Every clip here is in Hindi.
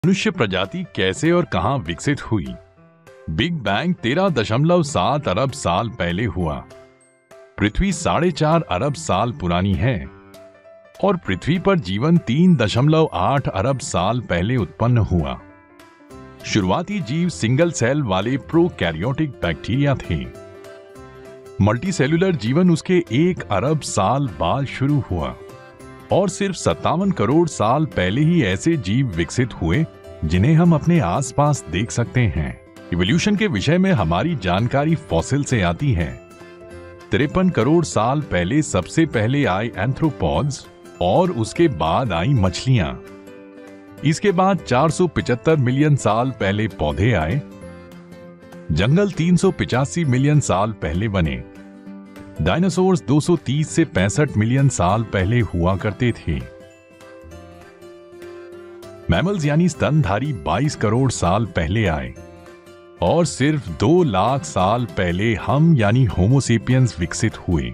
मनुष्य प्रजाति कैसे और कहां विकसित हुई? बिग बैंग 13.7 अरब साल पहले हुआ। पृथ्वी 4.5 अरब साल पुरानी है और पृथ्वी पर जीवन 3.8 अरब साल पहले उत्पन्न हुआ। शुरुआती जीव सिंगल सेल वाले प्रोकैरियोटिक बैक्टीरिया थे। मल्टीसेलुलर जीवन उसके 1 अरब साल बाद शुरू हुआ और सिर्फ 57 करोड़ साल पहले ही ऐसे जीव विकसित हुए जिन्हें हम अपने आसपास देख सकते हैं। इवोल्यूशन के विषय में हमारी जानकारी फॉसिल से आती है। 53 करोड़ साल पहले सबसे पहले आए एंथ्रोपॉड्स और उसके बाद आई मछलियां। इसके बाद 475 मिलियन साल पहले पौधे आए। जंगल 385 मिलियन साल पहले बने। डायनासोर्स 230 से 65 मिलियन साल पहले हुआ करते थे। मैमल्स यानी स्तनधारी 22 करोड़ साल पहले आए और सिर्फ 2 लाख साल पहले हम यानी होमोसेपियंस विकसित हुए।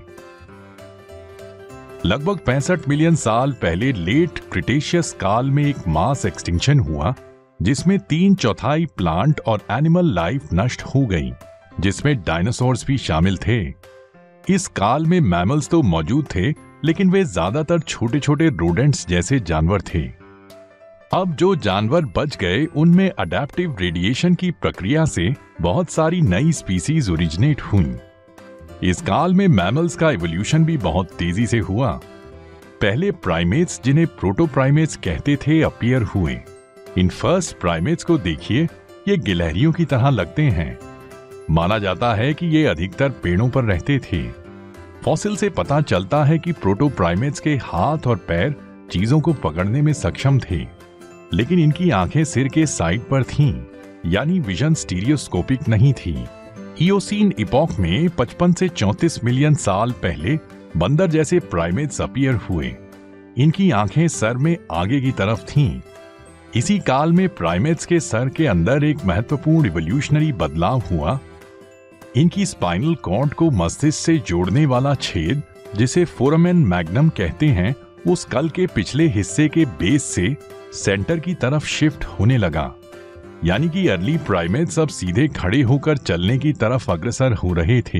लगभग 65 मिलियन साल पहले लेट क्रिटेशियस काल में एक मास एक्सटिंक्शन हुआ जिसमें 3/4 प्लांट और एनिमल लाइफ नष्ट हो गई, जिसमें डायनासोर्स भी शामिल थे। इस काल में मैमल्स तो मौजूद थे, लेकिन वे ज्यादातर छोटे छोटे रोडेंट्स जैसे जानवर थे। अब जो जानवर बच गए उनमें अडैप्टिव रेडिएशन की प्रक्रिया से बहुत सारी नई स्पीसीज ओरिजिनेट हुई। इस काल में मैमल्स का इवोल्यूशन भी बहुत तेजी से हुआ। पहले प्राइमेट्स, जिन्हें प्रोटोप्राइमेट्स कहते थे, अपीयर हुए। इन फर्स्ट प्राइमेट्स को देखिए, ये गिलहरियों की तरह लगते हैं। माना जाता है कि ये अधिकतर पेड़ों पर रहते थे। फॉसिल से पता चलता है कि प्रोटोप्राइमेट्स के हाथ और पैर चीजों को पकड़ने में सक्षम थे, लेकिन इनकी आंखें सिर के साइड पर थीं, यानी विजन स्टीरियोस्कोपिक नहीं थी। इयोसीन इपॉक में 55 से 34 मिलियन साल पहले बंदर जैसे प्राइमेट्स अपीयर हुए। इनकी आंखें सर में आगे की तरफ थीं। इसी काल में प्राइमेट्स के सर के अंदर एक महत्वपूर्ण इवोल्यूशनरी बदलाव हुआ। इनकी स्पाइनल कॉर्ड को मस्तिष्क से जोड़ने वाला छेद, जिसे फोरामेन मैग्नम कहते हैं, उस स्कल के पिछले हिस्से के बेस से सेंटर की तरफ शिफ्ट होने लगा, यानी कि अर्ली प्राइमेट्स अब सीधे खड़े होकर चलने की तरफ अग्रसर हो रहे थे।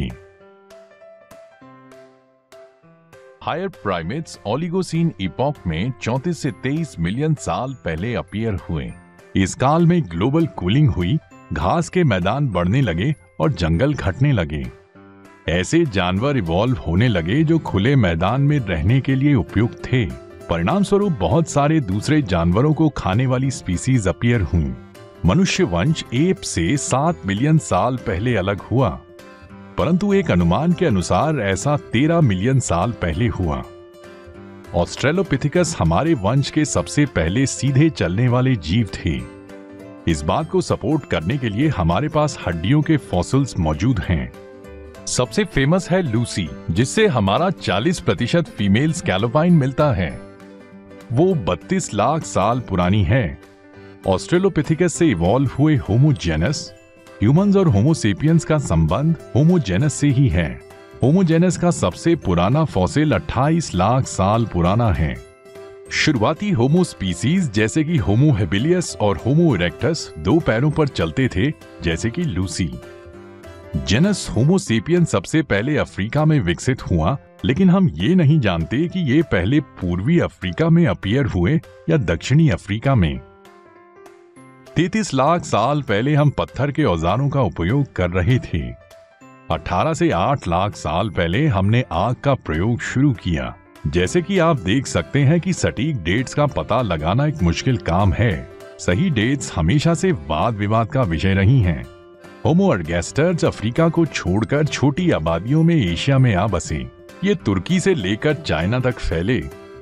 हायर प्राइमेट्स ओलिगोसीन इपॉक में 34 से 23 मिलियन साल पहले अपीयर हुए। इस काल में ग्लोबल कूलिंग हुई, घास के मैदान बढ़ने लगे और जंगल घटने लगे। ऐसे जानवर इवॉल्व होने लगे जो खुले मैदान में रहने के लिए उपयुक्त थे। परिणाम स्वरूप बहुत सारे दूसरे जानवरों को खाने वाली स्पीसीज अपीयर हुई। मनुष्य वंश एप से 7 मिलियन साल पहले अलग हुआ, परंतु एक अनुमान के अनुसार ऐसा 13 मिलियन साल पहले हुआ। ऑस्ट्रेलोपिथिकस हमारे वंश के सबसे पहले सीधे चलने वाले जीव थे। इस बात को सपोर्ट करने के लिए हमारे पास हड्डियों के फॉसिल्स मौजूद हैं। सबसे फेमस है लूसी, जिससे हमारा 40% फीमेल स्कैलोपाइन मिलता है। वो 32 लाख साल पुरानी है। ऑस्ट्रेलोपिथिकस से इवॉल्व हुए होमोजेनस, ह्यूमंस और होमोसेपियंस का संबंध होमोजेनस से ही है। होमोजेनस का सबसे पुराना फॉसिल 28 लाख साल पुराना है। शुरुआती होमो स्पीसीज जैसे कि होमो हेबिलियस और होमो इरेक्टस 2 पैरों पर चलते थे, जैसे कि लूसी। जेनस होमोसेपियन सबसे पहले अफ्रीका में विकसित हुआ, लेकिन हम ये नहीं जानते कि ये पहले पूर्वी अफ्रीका में अपीयर हुए या दक्षिणी अफ्रीका में। 33 लाख साल पहले हम पत्थर के औजारों का उपयोग कर रहे थे। 18 से 8 लाख साल पहले हमने आग का प्रयोग शुरू किया। जैसे कि आप देख सकते हैं कि सटीक डेट्स का पता लगाना एक मुश्किल काम है। सही डेट्स हमेशा से वाद विवाद का विषय रही हैं। होमो एरगैस्टर्स अफ्रीका को छोड़कर छोटी आबादियों में एशिया में आ बसे। ये तुर्की से लेकर चाइना तक फैले।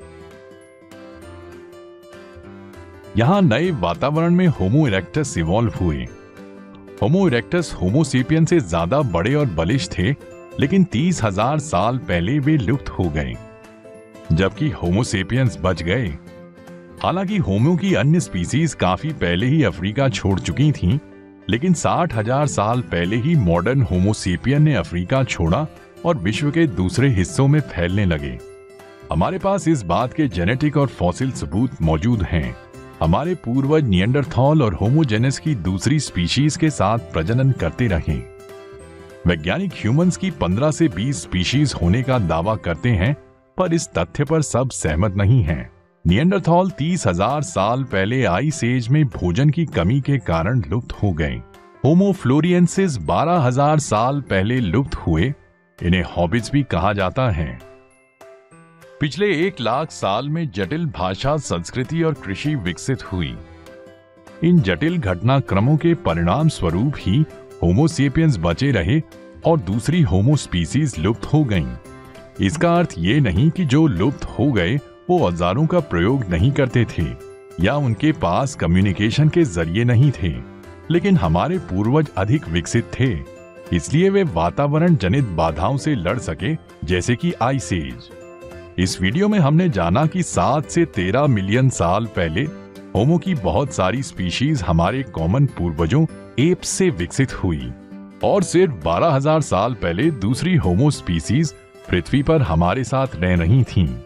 यहां नए वातावरण में होमो इरेक्टस इवॉल्व हुए। होमो इरेक्टस होमोसेपियन से ज्यादा बड़े और बलिष्ठ थे, लेकिन 30,000 साल पहले वे लुप्त हो गए, जबकि होमोसेपियंस बच गए। हालांकि होमो की अन्य स्पीसीज काफी पहले ही अफ्रीका छोड़ चुकी थीं, लेकिन 60,000 साल पहले ही मॉडर्न होमोसेपियन ने अफ्रीका छोड़ा और विश्व के दूसरे हिस्सों में फैलने लगे। हमारे पास इस बात के जेनेटिक और फॉसिल सबूत मौजूद हैं। हमारे पूर्वज निएंडरथॉल और होमोजेनस की दूसरी स्पीशीज के साथ प्रजनन करते रहे। वैज्ञानिक ह्यूमंस की 15 से 20 स्पीशीज होने का दावा करते हैं, पर इस तथ्य पर सब सहमत नहीं हैं। निएंडरथॉल 30,000 साल पहले आइस एज में भोजन की कमी के कारण लुप्त हो गए। होमो फ्लोरिएंसिस 12,000 साल पहले लुप्त हुए। इन्हें हॉबिट्स भी कहा जाता है। पिछले 1 लाख साल में जटिल भाषा, संस्कृति और कृषि विकसित हुई। इन जटिल घटनाक्रमों के परिणाम स्वरूप ही होमो सेपियंस बचे रहे और दूसरी होमो स्पीसीज लुप्त हो गईं। इसका अर्थ ये नहीं कि जो लुप्त हो गए वो औजारों का प्रयोग नहीं करते थे या उनके पास कम्युनिकेशन के जरिए नहीं थे, लेकिन हमारे पूर्वज अधिक विकसित थे, इसलिए वे वातावरण जनित बाधाओं से लड़ सके, जैसे कि आइस एज। इस वीडियो में हमने जाना कि 7 से 13 मिलियन साल पहले होमो की बहुत सारी स्पीशीज हमारे कॉमन पूर्वजों एप्स से विकसित हुई और सिर्फ 12,000 साल पहले दूसरी होमो स्पीसीज पृथ्वी पर हमारे साथ रह रही थीं।